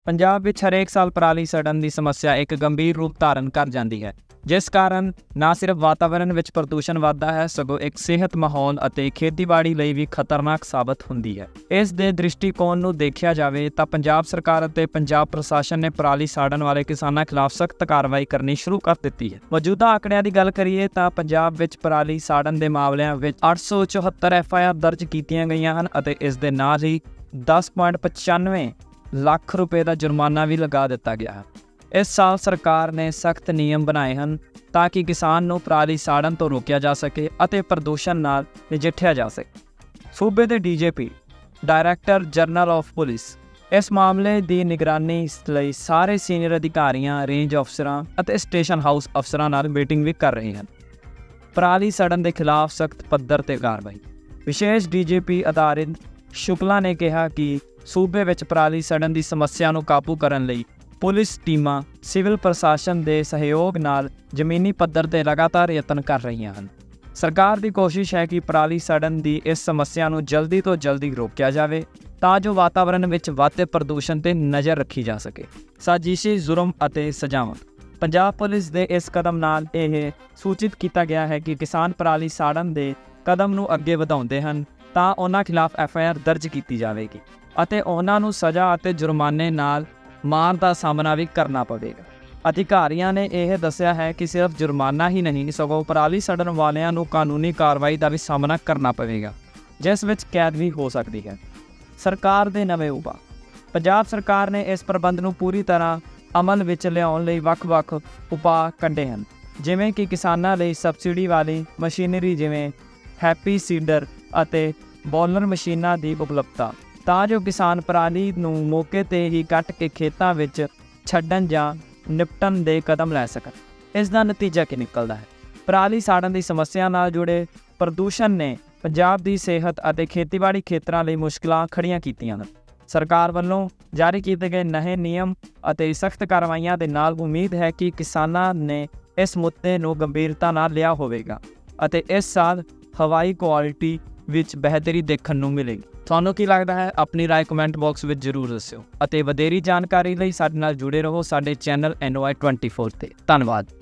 ਪੰਜਾਬ ਵਿੱਚ ਹਰੇਕ ਸਾਲ ਪਰਾਲੀ ਸੜਨ ਦੀ ਸਮੱਸਿਆ ਇੱਕ ਗੰਭੀਰ ਰੂਪ ਧਾਰਨ ਕਰ ਜਾਂਦੀ ਹੈ, ਜਿਸ ਕਾਰਨ ਨਾ ਸਿਰਫ ਵਾਤਾਵਰਣ ਵਿੱਚ ਪ੍ਰਦੂਸ਼ਣ ਵੱਧਦਾ ਹੈ, ਸਗੋਂ ਇੱਕ ਸਿਹਤ ਮਾਹੌਲ ਅਤੇ ਖੇਤੀਬਾੜੀ ਲਈ ਵੀ ਖਤਰਨਾਕ ਸਾਬਤ ਹੁੰਦੀ ਹੈ। ਇਸ ਦੇ ਦ੍ਰਿਸ਼ਟੀਕੋਣ ਨੂੰ ਦੇਖਿਆ ਜਾਵੇ ਤਾਂ ਪੰਜਾਬ ਸਰਕਾਰ ਅਤੇ ਪੰਜਾਬ ਪ੍ਰਸ਼ਾਸਨ ਨੇ ਪਰਾਲੀ ਸਾੜਨ ਵਾਲੇ ਕਿਸਾਨਾਂ ਖਿਲਾਫ ਸਖਤ ਕਾਰਵਾਈ ਕਰਨੀ ਸ਼ੁਰੂ ਕਰ ਦਿੱਤੀ ਹੈ। ਮੌਜੂਦਾ ਆંકੜਿਆਂ ਦੀ ਗੱਲ ਕਰੀਏ ਤਾਂ ਪੰਜਾਬ ਵਿੱਚ ਪਰਾਲੀ ਸਾੜਨ ਦੇ ਮਾਮਲਿਆਂ ਵਿੱਚ 874 FIR ਦਰਜ ਕੀਤੀਆਂ ਗਈਆਂ ਹਨ ਅਤੇ ਇਸ ਦੇ ਨਾਲ ਹੀ 10.95 ਲੱਖ ਰੁਪਏ ਦਾ ਜੁਰਮਾਨਾ ਵੀ ਲਗਾ ਦਿੱਤਾ ਗਿਆ ਹੈ। ਇਸ ਸਾਲ ਸਰਕਾਰ ਨੇ ਸਖਤ ਨਿਯਮ ਬਣਾਏ ਹਨ ਤਾਂ ਕਿ ਕਿਸਾਨ ਨੂੰ ਪਰਾਲੀ ਸਾੜਨ ਤੋਂ ਰੋਕਿਆ ਜਾ ਸਕੇ ਅਤੇ ਪ੍ਰਦੂਸ਼ਣ ਨਾਲ ਨਜਿੱਠਿਆ ਜਾ ਸਕੇ। ਸੂਬੇ ਦੇ DGP director general of police ਇਸ ਮਾਮਲੇ ਦੀ ਨਿਗਰਾਨੀ ਲਈ ਸਾਰੇ ਸੀਨੀਅਰ ਅਧਿਕਾਰੀਆਂ, ਰੇਂਜ ਅਫਸਰਾਂ ਅਤੇ ਸਟੇਸ਼ਨ ਹਾਊਸ ਅਫਸਰਾਂ ਨਾਲ ਮੀਟਿੰਗ ਵੀ ਕਰ ਰਹੇ ਹਨ। ਪਰਾਲੀ ਸੜਨ ਦੇ ਖਿਲਾਫ ਸਖਤ ਪੱਧਰ ਤੇ ਕਾਰਵਾਈ। ਵਿਸ਼ੇਸ਼ DGP ਆਧਾਰਿਤ ਸ਼ੁਕਲਾ ਨੇ ਕਿਹਾ ਕਿ ਸੂਬੇ ਵਿੱਚ ਪਰਾਲੀ ਸੜਨ ਦੀ ਸਮੱਸਿਆ ਨੂੰ ਕਾਬੂ ਕਰਨ ਲਈ ਪੁਲਿਸ ਟੀਮਾਂ ਸਿਵਲ ਪ੍ਰਸ਼ਾਸਨ ਦੇ ਸਹਿਯੋਗ ਨਾਲ ਜ਼ਮੀਨੀ ਪੱਧਰ ਤੇ ਲਗਾਤਾਰ ਯਤਨ ਕਰ ਰਹੀਆਂ ਹਨ। ਸਰਕਾਰ ਦੀ ਕੋਸ਼ਿਸ਼ ਹੈ ਕਿ ਪਰਾਲੀ ਸੜਨ ਦੀ ਇਸ ਸਮੱਸਿਆ ਨੂੰ ਜਲਦੀ ਤੋਂ ਜਲਦੀ ਰੋਕਿਆ ਜਾਵੇ ਤਾਂ ਜੋ ਵਾਤਾਵਰਣ ਵਿੱਚ ਵਧਦੇ ਪ੍ਰਦੂਸ਼ਣ ਤੇ ਨਜ਼ਰ ਰੱਖੀ ਜਾ ਸਕੇ। ਸਾਜ਼ਿਸ਼ੀ ਜੁਰਮ ਅਤੇ ਸਜ਼ਾਵਾਂ। ਪੰਜਾਬ ਪੁਲਿਸ ਦੇ ਇਸ ਕਦਮ ਨਾਲ ਇਹ ਸੂਚਿਤ ਕੀਤਾ ਗਿਆ ਹੈ ਕਿ ਕਿਸਾਨ ਪਰਾਲੀ ਸਾੜਨ ਦੇ ਕਦਮ ਨੂੰ ਅੱਗੇ ਵਧਾਉਂਦੇ ਹਨ ਤਾਂ ਉਹਨਾਂ ਖਿਲਾਫ FIR ਦਰਜ ਕੀਤੀ ਜਾਵੇਗੀ ਅਤੇ ਉਹਨਾਂ ਨੂੰ ਸਜ਼ਾ ਅਤੇ ਜੁਰਮਾਨੇ ਨਾਲ ਮਾਰ ਦਾ ਸਾਹਮਣਾ ਵੀ ਕਰਨਾ ਪਵੇਗਾ। ਅਧਿਕਾਰੀਆਂ ਨੇ ਇਹ ਦੱਸਿਆ ਹੈ ਕਿ ਸਿਰਫ ਜੁਰਮਾਨਾ ਹੀ ਨਹੀਂ, ਸਗੋਂ ਪਰਾਲੀ ਸੜਨ ਵਾਲਿਆਂ ਨੂੰ ਕਾਨੂੰਨੀ ਕਾਰਵਾਈ ਦਾ ਵੀ ਸਾਹਮਣਾ ਕਰਨਾ ਪਵੇਗਾ, ਜਿਸ ਵਿੱਚ ਕੈਦ ਵੀ ਹੋ ਸਕਦੀ ਹੈ। ਸਰਕਾਰ ਦੇ ਨਵੇਂ ਉਪਾਅ। ਪੰਜਾਬ ਸਰਕਾਰ ਨੇ ਇਸ ਪ੍ਰਬੰਧ ਨੂੰ ਪੂਰੀ ਤਰ੍ਹਾਂ ਅਮਲ ਵਿੱਚ ਲਿਆਉਣ ਲਈ ਵੱਖ-ਵੱਖ ਉਪਾਅ ਕੱਢੇ ਹਨ, ਜਿਵੇਂ ਕਿ ਕਿਸਾਨਾਂ ਲਈ ਸਬਸਿਡੀ ਵਾਲੀ ਮਸ਼ੀਨਰੀ ਜਿਵੇਂ ਹੈਪੀ ਸੀਡਰ ਅਤੇ ਬੋਲਰ ਮਸ਼ੀਨਾਂ ਦੀ ਉਪਲਬਧਤਾ, ਤਾਂ ਜੋ ਕਿਸਾਨ ਪਰਾਲੀ ਨੂੰ ਮੌਕੇ 'ਤੇ ਹੀ ਕੱਟ ਕੇ ਖੇਤਾਂ ਵਿੱਚ ਛੱਡਣ ਜਾਂ ਨਿਪਟਣ ਦੇ ਕਦਮ ਲੈ ਸਕਣ। ਇਸ ਦਾ ਨਤੀਜਾ ਕੀ ਨਿਕਲਦਾ ਹੈ? ਪਰਾਲੀ ਸਾੜਨ ਦੀ ਸਮੱਸਿਆ ਨਾਲ ਜੁੜੇ ਪ੍ਰਦੂਸ਼ਣ ਨੇ ਪੰਜਾਬ ਦੀ ਸਿਹਤ ਅਤੇ ਖੇਤੀਬਾੜੀ ਖੇਤਰਾਂ ਲਈ ਮੁਸ਼ਕਲਾਂ ਖੜੀਆਂ ਕੀਤੀਆਂ ਹਨ। ਸਰਕਾਰ ਵੱਲੋਂ ਜਾਰੀ ਕੀਤੇ ਗਏ ਨਵੇਂ ਨਿਯਮ ਅਤੇ ਸਖਤ ਕਾਰਵਾਈਆਂ ਦੇ ਨਾਲ ਉਮੀਦ ਹੈ ਕਿ ਕਿਸਾਨਾਂ ਨੇ ਇਸ ਮੁੱਦੇ ਨੂੰ ਗੰਭੀਰਤਾ ਨਾਲ ਲਿਆ ਹੋਵੇਗਾ ਅਤੇ ਇਸ ਸਾਲ ਹਵਾਈ ਕੁਆਲਿਟੀ ਵਿੱਚ ਬਿਹਤਰੀ ਦੇਖਣ ਨੂੰ ਮਿਲੇਗੀ। ਤੁਹਾਨੂੰ ਕੀ ਲੱਗਦਾ ਹੈ? ਆਪਣੀ ਰਾਏ ਕਮੈਂਟ ਬਾਕਸ ਵਿੱਚ ਜ਼ਰੂਰ ਦੱਸਿਓ ਅਤੇ ਵਧੇਰੀ ਜਾਣਕਾਰੀ ਲਈ ਸਾਡੇ ਨਾਲ ਜੁੜੇ ਰਹੋ ਸਾਡੇ ਚੈਨਲ NOI 24 ਤੇ। ਧੰਨਵਾਦ।